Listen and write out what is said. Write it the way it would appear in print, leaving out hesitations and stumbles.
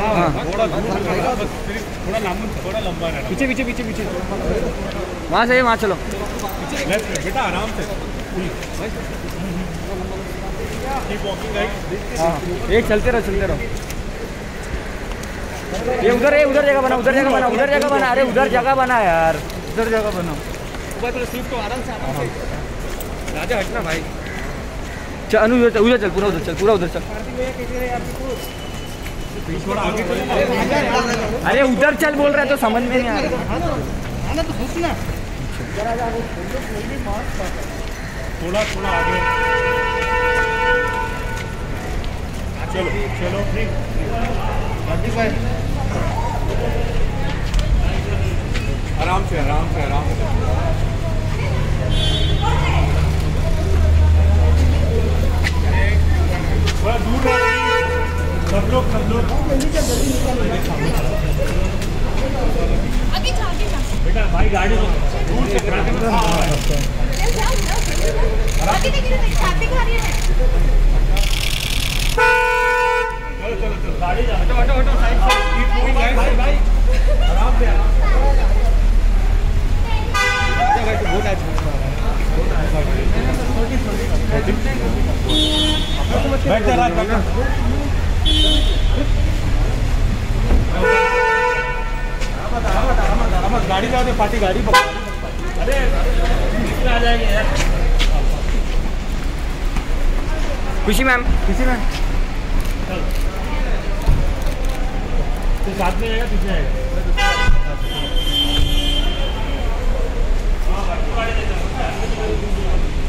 थोड़ा लंबा है। पीछे पीछे पीछे पीछे वहाँ से वहाँ चलो बेटा आराम से। हाँ एक चलते रहो ये उधर है, उधर जगह बना, उधर जगह बना, उधर जगह बना, अरे उधर जगह बना यार, उधर जगह बना भाई। सीट तो आराम से राजा हटना भाई। चल अनु उधर चल, पूरा उधर चल, पूरा उधर चल। थोड़ा आगे अरे उधर चल बोल रहा है तो समझ में नहीं आ रहा। आना तो घुस ना थोड़ा थोड़ा आगे। चलो चलो भाई आराम से आराम से आराम से। थोड़ा दूर सब लोग बेटा भाई गाड़ी दूर से चलो चलो चलो गाड़ी जा। हटो साइड भाई भाई आराम से भाई तो बहुत बैठ जा रहा गाड़ी जाओ दे पार्टी गाड़ी पकड़। अरे आ जाएंगे यार। खुशी मैम तो साथ में आएगा पीछे आएगा। हाँ